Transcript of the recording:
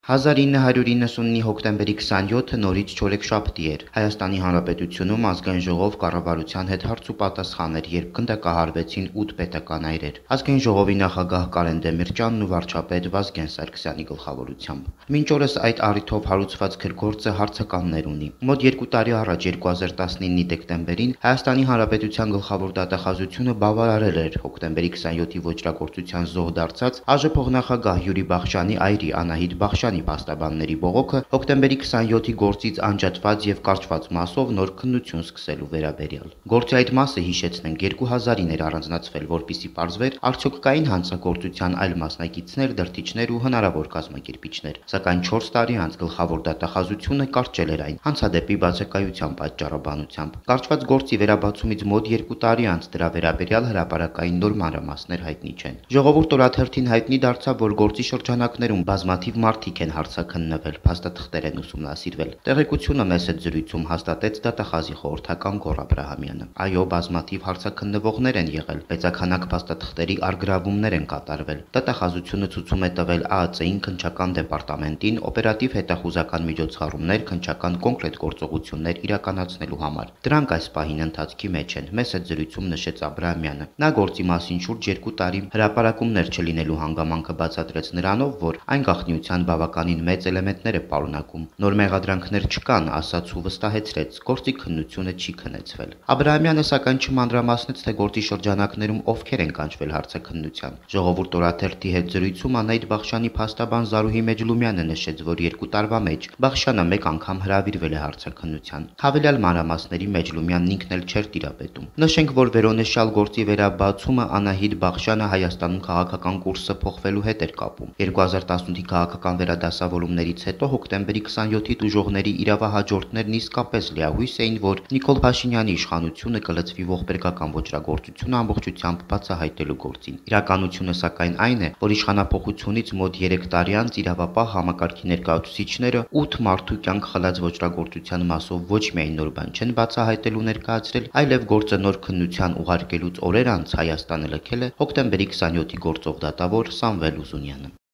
1999-ի հոկտեմբերի 27-ը նորից չորեքշաբթի էր։ Հայաստանի Հանրապետությունում ազգային ժողով կառավարության հետ հարց ու պատասխան էր, երբ գնդակահարվեցին 8 պետական այրեր։ Ազգային ժողովի նախագահ Կարեն Դեմիրճյանն ու վարչապետ Վազգեն Սարգսյանի գլխավորությամբ։ Մինչ օրս այդ առիթով հարուցված քրքորձը հարցականներ ունի։ Մոտ 2 տարի առաջ 2019-ի դեկտեմբերին Հայաստանի Հանրապետության գլխավոր դատախազությունը բավարարել էր հոկտեմբերի 27-ի ոճրագործության զոհ դարձած ԱԺ փոխնախագահ Յուրի Բախշյանի այրի Անահիտ Բախշյանի փաստաբանների բողոքը հոկտեմբերի 27-ի գործից անջատված եւ կարճված մասով նոր քննություն սկսելու վերաբերյալ։ Գործի այդ մասը հիշեցնենք 2000-ին էր առանձնացվել, որպիսի պարզվեր արդյոք կային հանցագործության այլ մասնակիցներ, դրդիչներ ու հնարավոր կազմակերպիչներ, սակայն 4 տարի անց գլխավոր դատախազությունը կարճել էր այն հանցադեպի բացակայության պատճառաբանությամբ։ Կարճված գործի վերաբացումից մոտ 2 տարի անց դրա վերաբերյալ հրապարակային նոր մանրամասներ հայտնի չեն։ Ժողովուրդ օրաթերթին հայտնի դարձավ, որ գործի շրջանակներում բազմաթիվ մարդիկ են հարցաքննվել, փաստաթղթեր են ուսումնասիրվել։ Տեղեկությունը մեծ զրույցում հաստատեց դատախազի խորհրդական Գոռ Աբրահամյանը։ Այո, բազմաթիվ հարցաքննվողներ են եղել, մեծաքանակ փաստաթղթերի առգրավումներ են կատարվել։ Դատախազությունը ցույցում է տվել ԱԱԾ-ին, քննչական դեպարտամենտին օպերատիվ հետախուզական միջոցառումներ, քննչական կոնկրետ գործողություններ իրականացնելու համար։ Դրանք այս պահին ընթացքի մեջ են, մեծ զրույցում նշեց Աբրահամյանը։ Նա գործի մասին շուրջ 2 տարի հրապարակումներ չլինելու հանգամանքը բացատրեց նրանով, որ այն գաղտնիության բավականին մեծ էլեմենտներ է պարունակում։ Նոր մեղադրանքներ չկան, ասաց ու վստահեցրեց, գործի քննությունը չի քննեցվել։ Աբրահամյանը սակայն չմանրամասնեց, թե գործի շրջանակներում ովքեր են կանչվել հարցաքննության։ Ժողովուրդ օրաթերթի հետ զրույցում Անահիտ Բախշյանի փաստաբան Զարուհի Մեջլումյանը նշեց, որ 2 տարվա մեջ Բախշյանը մեկ անգամ հրավիրվել է հարցաքննության։ Հավելյալ մանրամասների Մեջլումյանն ինքն էլ չէր տիրապետում։ Նշենք, որ վերոնշյալ գործի վերաբացումը Անահիտ Բախշյանը Հայաստանում քաղաքական կուրսը փոխվելու հետ էր կապում։ 2018-ի քաղաքական վերադասավորումներից հետո հոկտեմբերի 27-ի տուժողների իրավահաջորդներն իսկապես լիահույս էին, որ Նիկոլ Փաշինյանի իշխանությունը կլծվի ողբերգական ոճրագործությունը ամբողջությամբ բացահայտելու գործին։ Իրականությունը սակայն այն է, որ իշխանափոխությունից մոտ 3 տարի անց իրավապահ համակարգի ներկայացուցիչները 8 մարդու կյանք խլած ոճրագործության մասով ոչ միայն նոր բան չեն բացահայտելու ներկայացրել, այլև գործը նոր քննության ուղարկելուց օրեր անց Հայաստանը լքել է հոկտեմբերի 27-ի գործով դատավոր Սամվել Ուզունյանը։